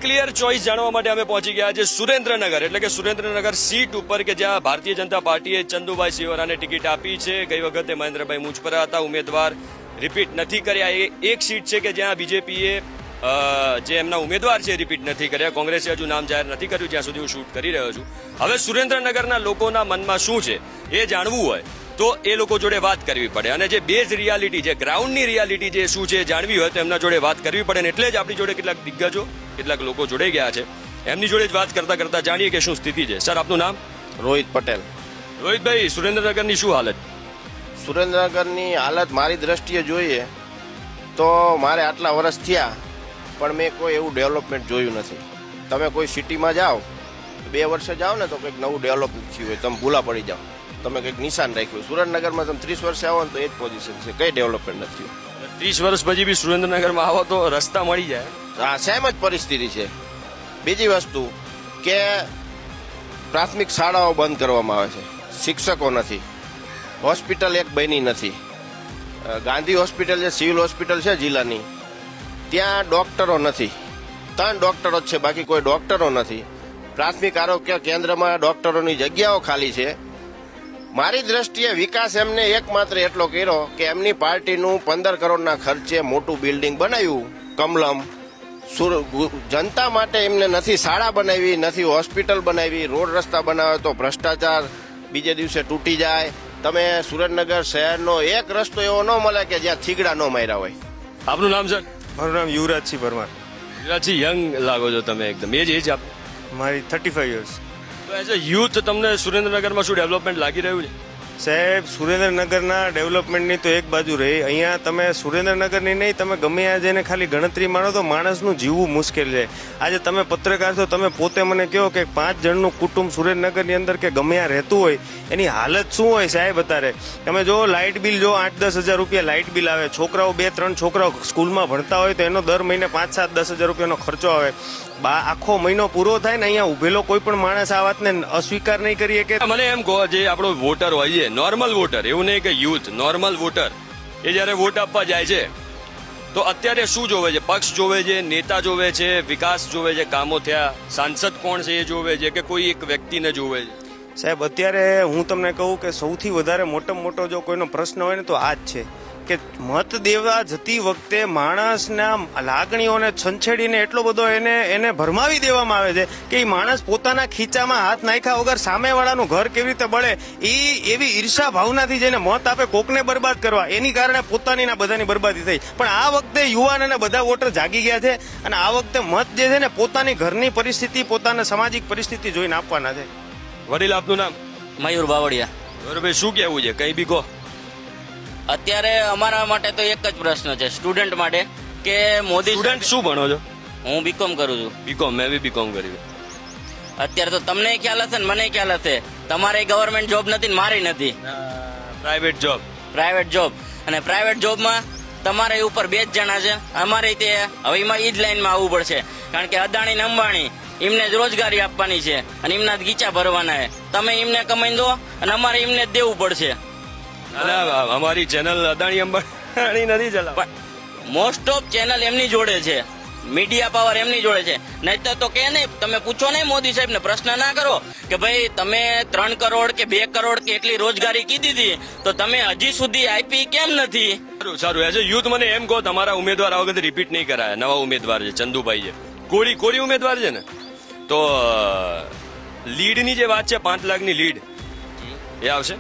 Clear choice જાણવા માટે અમે પહોંચી ગયા છે સુરેન્દ્રનગર, એટલે કે સુરેન્દ્રનગર સીટ ઉપર કે જ્યાં ભારતીય જનતા પાર્ટીએ ચંદુભાઈ સિવરાને ટિકિટ આપી છે. ગઈ વખતે મહેન્દ્રભાઈ મુજપરા હતા, ઉમેદવાર રિપીટ નથી કર્યા. એક સીટ છે કે જ્યાં બીજેપીએ જે એમના ઉમેદવાર છે રિપીટ નથી કર્યા. કોંગ્રેસે હજુ નામ જાહેર નથી કર્યું જ્યાં સુધી હું શૂટ કરી રહ્યો છું. હવે સુરેન્દ્રનગરના લોકોના મનમાં શું છે એ જાણવું હોય તો એ લોકો જોડે વાત કરવી પડે, અને જે બેઝ રિયાલિટી છે, ગ્રાઉન્ડની રિયાલિટી જે શું છે જાણવી હોય તો એમના જોડે વાત કરવી પડે. એટલે જ આપણી જોડે કેટલાક દિગ્ગજો, કેટલાક લોકો જોડાઈ ગયા છે. એમની જોડે જ વાત કરતા કરતા જાણીએ કે શું સ્થિતિ છે. સર, આપનું નામ? રોહિત પટેલ. રોહિતભાઈ, સુરેન્દ્રનગરની શું હાલત? સુરેન્દ્રનગરની હાલત મારી દ્રષ્ટિએ જોઈએ તો મારે આટલા વર્ષ થયા પણ મેં કોઈ એવું ડેવલપમેન્ટ જોયું નથી. તમે કોઈ સિટીમાં જાઓ, 2 વર્ષે જાઓ ને તો કંઈક નવું ડેવલપમેન્ટ થયું હોય, તમે ભૂલા પડી જાઓ, તમે કંઈક નિશાન રાખ્યું. સુરેન્દ્રનગરમાં તમે 30 વર્ષે આવો ને તો એ જ પોઝિશન છે, કંઈ ડેવલપમેન્ટ નથી. 30 વર્ષ પછી બી સુરેન્દ્રનગરમાં આવો તો રસ્તા મળી જાય. હા, સેમ જ પરિસ્થિતિ છે. બીજી વસ્તુ કે પ્રાથમિક શાળાઓ બંધ કરવામાં આવે છે, શિક્ષકો નથી, હોસ્પિટલ એક બની નથી. ગાંધી હોસ્પિટલ જે સિવિલ હોસ્પિટલ છે જિલ્લાની, ત્યાં ડોક્ટરો નથી. 3 ડોક્ટરો જ છે, બાકી કોઈ ડોક્ટરો નથી. પ્રાથમિક આરોગ્ય કેન્દ્રમાં ડોક્ટરોની જગ્યાઓ ખાલી છે. મારી દ્રષ્ટિએ વિકાસ એમને એકમાત્ર એટલો કર્યો કે એમની પાર્ટીનું 15 કરોડના ખર્ચે મોટું બિલ્ડિંગ બનાવ્યું કમલમ. જનતા માટે એમને નથી શાળા બનાવી, નથી હોસ્પિટલ બનાવી. રોડ રસ્તા બનાવે તો ભ્રષ્ટાચાર બીજે દિવસે તૂટી જાય. તમે સુરેન્દ્રનગર શહેરનો એક રસ્તો એવો ન મળે કે જ્યાં થીગડા ન માર્યા હોય. આપનું નામ સર? મારું નામ યુવરાજસિંહ પરમાર. યુવરાજસિંહ, યંગ લાગો છો તમે એકદમ. એજ આપ? મારી 35 યર્સ. તો એઝ અ યુથ તમને સુરેન્દ્રનગરમાં શું ડેવલપમેન્ટ લાગી રહ્યું છે? સાહેબ, સુરેન્દ્રનગરના ડેવલપમેન્ટની તો એક બાજુ રહી. અહીંયા તમે સુરેન્દ્રનગરની નહીં, તમે ગમે ત્યાં જઈને ખાલી ગણતરી મારો તો માણસનું જીવવું મુશ્કેલ છે. આજે તમે પત્રકાર છો, તમે પોતે મને કહો કે 5 જણનું કુટુંબ સુરેન્દ્રનગરની અંદર કે ગમે ત્યાં રહેતું હોય એની હાલત શું હોય સાહેબ. અત્યારે તમે જો લાઇટ બિલ, જો 8-10 હજાર રૂપિયા લાઇટ બિલ આવે. છોકરાઓ 2-3 છોકરાઓ સ્કૂલમાં ભણતા હોય તો એનો દર મહિને 5-7-10 હજાર રૂપિયાનો ખર્ચો આવે. આખો મહિનો પૂરો થાય ને અહીંયા ઉભેલો કોઈ પણ માણસ આ વાતને અસ્વીકાર નહીં કરીએ. કે મને એમ કહો, જે આપણો વોટર હોય છે, નોર્મલ વોટર, એવું નહીં કે યુથ, નોર્મલ વોટર, એ જયારે વોટ આપવા જાય છે તો અત્યારે શું જોવે છે? પક્ષ જોવે છે, નેતા જોવે છે, વિકાસ જોવે છે, કામો થયા, સાંસદ કોણ છે એ જોવે છે, કે કોઈ એક વ્યક્તિને જોવે છે? સાહેબ, અત્યારે હું તમને કહું કે સૌથી વધારે મોટામાં મોટો જો કોઈનો પ્રશ્ન હોય ને તો આ જ છે કે મત દેવા જતી વખતે માણસના લાગણીઓને છંછેડીને એટલો બધો એને ભરમાવી દેવામાં આવે છે કે એ માણસ પોતાના ખીચામાં હાથ નાખ્યા વગર સામેવાળાનું ઘર કેવી રીતે બળે એવી ઈર્ષા ભાવનાથી જઈને મત આપે કોકને બરબાદ કરવા. એની કારણે પોતાની ના બધાની બરબાદી થઈ. પણ આ વખતે યુવાન અને બધા વોટર જાગી ગયા છે અને આ વખતે મત જે છે ને પોતાની ઘરની પરિસ્થિતિ, પોતાના સામાજિક પરિસ્થિતિ જોઈને આપવાના છે. વડીલ, આપનું નામ? મયુર બાવળિયા. ભાઈ, શું કહેવું છે? કઈ બી કહો. અત્યારે અમારા માટે તો એક જ પ્રશ્ન છે, સ્ટુડન્ટ માટે, કે મોદી. સ્ટુડન્ટ શું ભણો છો? હું બીકોમ કરું છું. બીકોમ? મેં બી બીકોમ કર્યું. અત્યારે તો તમને ખ્યાલ હશે ને મને ખ્યાલ હશે, તમારે ગવર્મેન્ટ જોબ નથી ને મારી નથી, પ્રાઇવેટ જોબ. Private job. અને પ્રાઇવેટ જોબમાં તમારે ઉપર 2 જ જણા છે. અમારે તે હવે એમાં ઈ જ લાઈનમાં આવવું પડશે, કારણ કે અદાણી ને અંબાણી એમને જ રોજગારી આપવાની છે અને એમના જ ગીચા ભરવાના છે. તમે એમને કમાઈ દો અને અમારે એમને જ દેવું પડશે. અમારી ચેનલ અદાણી અંબાણી નથી ચલાવતા. મોસ્ટ ઓફ ચેનલ એમની જોડે છે, મીડિયા પાવર એમની જોડે છે. નહીં તો કે નહીં, તમે પૂછો નહીં મોદી સાહેબ ને, પ્રશ્ન ના કરો કે ભાઈ તમે 3 કરોડ કે 2 કરોડ કે એટલી રોજગારી કીધી હતી તો તમે હજી સુધી આપી કેમ નથી? સારું, એઝ અ યુથ મને એમ કહો, તમારા ઉમેદવાર આ વખતે રિપીટ નહીં કરાયા. નવા ઉમેદવાર છે, ચંદુભાઈ છે, કોરી ઉમેદવાર છે ને, તો લીડની જે વાત છે 5 લાખની લીડ એ આવશે?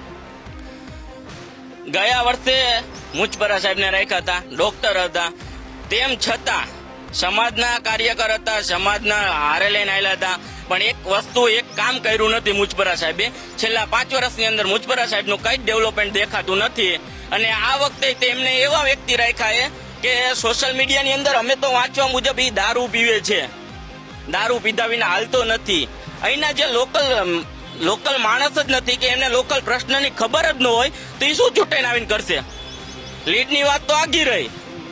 ગયા વર્ષે મુજપરા સાહેબને રાખ્યા હતા, ડોક્ટર હતા, તેમ છતાં સમાજના કાર્યકર હતા, સમાજના હારે લઈને આવેલા હતા, પણ એક વસ્તુ, એક કામ કર્યું નથી મુજપરા સાહેબે. છેલ્લા 5 વર્ષની અંદર મુજપરા સાહેબનું કઈ ડેવલપમેન્ટ દેખાતું નથી. અને આ વખતે તેમને એવા વ્યક્તિ રાખ્યા કે સોશિયલ મીડિયાની અંદર અમે તો વાંચવા મુજબ એ દારૂ પીવે છે, દારૂ પીધા વિના હાલતો નથી. અહીંના જે લોકલ માણસ જ નથી કે એમને લોકલ પ્રશ્નની ખબર જ ન હોય તો એ શું ચૂંટાઈને આવીને કરશે? લીડની વાત તો આગી રહી.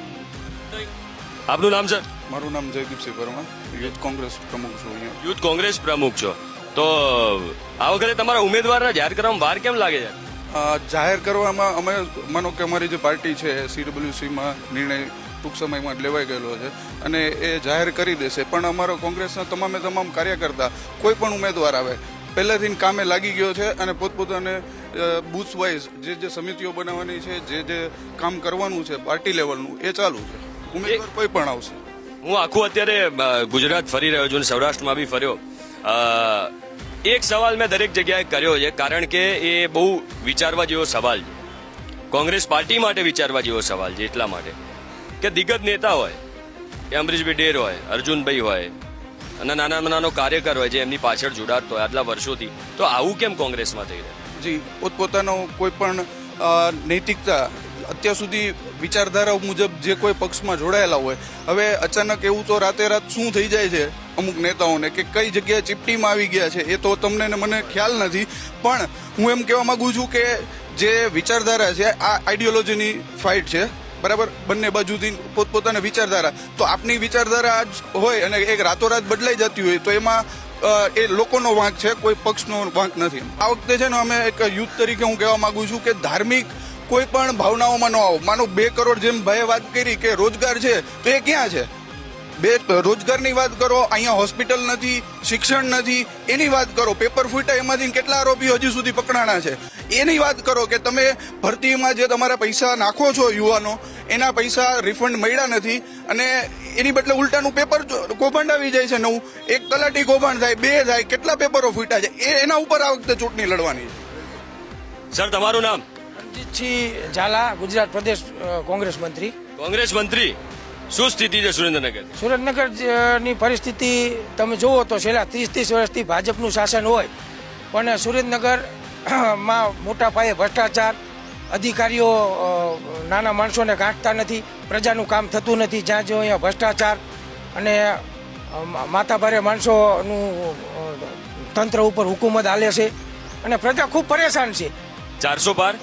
આપનું નામ સર? મારું નામ જયદીપસિંહ પરમાર, યુથ કોંગ્રેસ પ્રમુખ છું. યુથ કોંગ્રેસ પ્રમુખ છો, તો આ વખતે તમારા ઉમેદવારના જાહેર કરવામાં વાર કેમ લાગે છે? જાહેર કરવામાં અમે માનો કે અમારી જે પાર્ટી છે CWCમાં નિર્ણય ટૂંક સમયમાં જ લેવાઈ ગયેલો છે અને એ જાહેર કરી દેશે. પણ અમારો કોંગ્રેસના તમામ કાર્યકર્તા કોઈ પણ ઉમેદવાર આવે પહેલેથી કામે લાગી ગયો છે અને પોતપોતાને બૂથ વાઇઝ જે સમિતિઓ બનાવવાની છે, જે કામ કરવાનું છે પાર્ટી લેવલનું એ ચાલુ છે. ઉમેદવાર કોઈ પણ આવશે. હું આખું અત્યારે ગુજરાત ફરી રહ્યો છું અને સૌરાષ્ટ્રમાં બી ફર્યો. એક સવાલ મેં દરેક જગ્યાએ કર્યો છે, કારણ કે એ બહુ વિચારવા જેવો સવાલ છે. કોંગ્રેસ પાર્ટી માટે વિચારવા જેવો સવાલ છે, એટલા માટે કે દિગ્ગજ નેતા હોય, એ અમરીશભાઈ ડેર હોય, અર્જુનભાઈ હોય અને નાનો કાર્યકર હોય જે એમની પાછળ જોડાતો હોય આટલા વર્ષોથી, તો આવું કેમ કોંગ્રેસમાં થઈ રહ્યું? જી, પોતપોતાનો કોઈ પણ નૈતિકતા અત્યાર સુધી વિચારધારા મુજબ જે કોઈ પક્ષમાં જોડાયેલા હોય, હવે અચાનક એવું તો રાતે રાત શું થઈ જાય છે અમુક નેતાઓને કે કઈ જગ્યાએ ચીપટીમાં આવી ગયા છે એ તો તમને ને મને ખ્યાલ નથી. પણ હું એમ કહેવા માંગુ છું કે જે વિચારધારા છે આ આઈડિયોલોજીની ફાઇટ છે, બરાબર? બંને બાજુથી પોતપોતાની વિચારધારા. તો આપની વિચારધારા આજ હોય અને એક રાતોરાત બદલાઈ જતી હોય તો એમાં એ લોકોનો વાંક છે, કોઈ પક્ષનો વાંક નથી. આ વખતે છે ને અમે એક યુથ તરીકે હું કહેવા માંગુ છું કે ધાર્મિક કોઈ પણ ભાવનાઓમાં ન આવો. માનો 2 કરોડ જેમ ભાઈએ વાત કરી કે રોજગાર છે તો એ ક્યાં છે? રોજગારની વાત કરો, અહીંયા હોસ્પિટલ નથી, શિક્ષણ નથી, એની વાત કરો. પેપર ફૂટા એમાંથી કેટલા આરોપીઓ હજી સુધી પકડાણા છે એની વાત કરો. કે તમે ભરતીમાં જે તમારા પૈસા નાખો છો યુવાનો, એના પૈસા રિફંડ મળ્યા નથી અને એની બદલે ઉલટાનું પેપર કૌભાંડ આવી જાય છે નવું. 1 તલાટી કૌભાંડ થાય, 2 થાય, કેટલા પેપરો ફૂટા છે એના ઉપર આ વખતે ચૂંટણી લડવાની છે. સર, તમારું નામ? રણજીતસિંહ ઝાલા, ગુજરાત પ્રદેશ કોંગ્રેસ મંત્રી. કોંગ્રેસ મંત્રી, શું સ્થિતિ છે સુરેન્દ્રનગર? સુરેન્દ્રનગરની પરિસ્થિતિ તમે જુઓ તો છેલ્લા 30 વર્ષથી ભાજપનું શાસન હોય, પણ સુરેન્દ્રનગરમાં મોટા પાયે ભ્રષ્ટાચાર, અધિકારીઓ નાના માણસોને ગાંઠતા નથી, પ્રજાનું કામ થતું નથી. જ્યાં જો અહીંયા ભ્રષ્ટાચાર અને માથાભારે માણસોનું તંત્ર ઉપર હુકુમત હાલે છે અને પ્રજા ખૂબ પરેશાન છે. 400 પાર?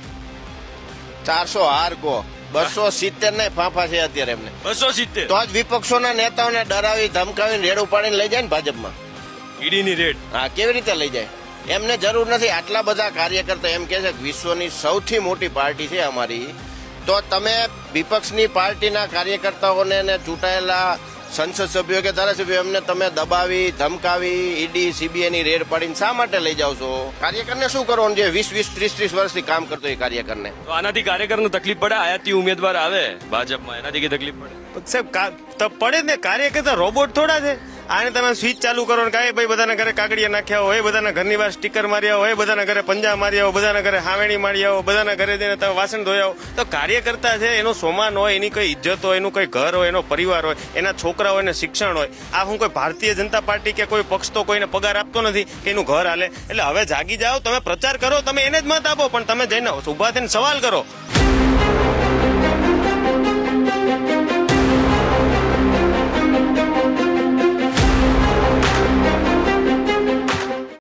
400 હાર ગો, 270 ને ફાંફા છે અત્યારે એમને. 270 તો જ વિપક્ષોના નેતાઓને ડરાવી ધમકાવીને રેડ ઉપાડીને લઈ જાય ને ભાજપમાં. ઈડીની રેડ? હા, કેવી રીતે લઈ જાય? એમને જરૂર નથી. આટલા બધા કાર્યકર્તા એમ કે છે કે વિશ્વની સૌથી મોટી પાર્ટી છે અમારી, તો તમે વિપક્ષની પાર્ટીના કાર્યકર્તાઓને ને ચૂંટાયેલા સંસદ સભ્યો કે ધારાસભ્યો એમને તમે દબાવી ધમકાવી ઈડી સીબીઆઈની રેડ પાડીને શા માટે લઈ જાવ છો? કાર્યકરને શું કરવાનું? જે 20, 30 વર્ષથી કામ કરતો એ કાર્યકરને તો આનાથી કાર્યકરને તકલીફ પડે? આયાતી ઉમેદવાર આવે ભાજપમાં, એનાથી કઈ તકલીફ પડે? સાહેબ પડે જ ને. કાર્યકર્તા રોબોટ થોડા છે. આને તમે સ્વિચ ચાલુ કરો ને કાંઈ ભાઈ બધાના ઘરે કાગડિયા નાખ્યા હોય, બધાના ઘરની બહાર સ્ટીકર માર્યા હોય, બધાના ઘરે પંજા માર્યા હોય, બધાના ઘરે હાવેણી માર્યા હોય, બધાના ઘરે જઈને તમે વાસણ ધોયા હોય, તો કાર્યકર્તા છે એનો સોમાન હોય, એની કોઈ ઇજ્જત હોય, એનું કોઈ ઘર હોય, એનો પરિવાર હોય, એના છોકરા હોય, એને શિક્ષણ હોય. આ હું કોઈ ભારતીય જનતા પાર્ટી કે કોઈ પક્ષ તો કોઈને પગાર આપતો નથી કે એનું ઘર હાલે. એટલે હવે જાગી જાઓ, તમે પ્રચાર કરો, તમે એને જ મત આપો, પણ તમે જઈને ઉભા થઈને સવાલ કરો.